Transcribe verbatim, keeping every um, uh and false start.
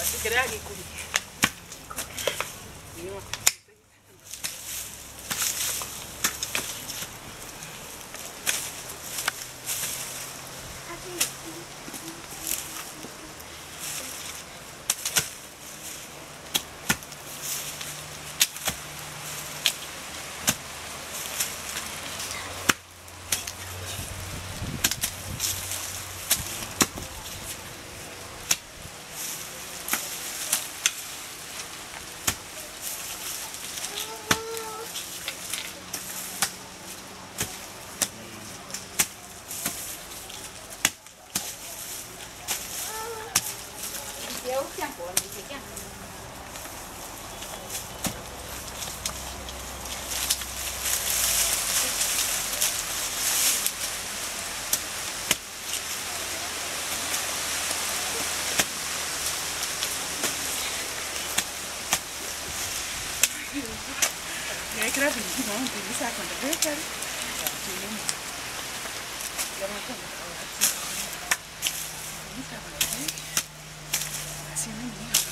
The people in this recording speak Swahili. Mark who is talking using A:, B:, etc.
A: Sikeragi kuli. Yo.
B: 有见过你这样。
A: Ya kira bin ki ba mun bisa kan da bekar. Ya mun kan. Bisa ba. Así no.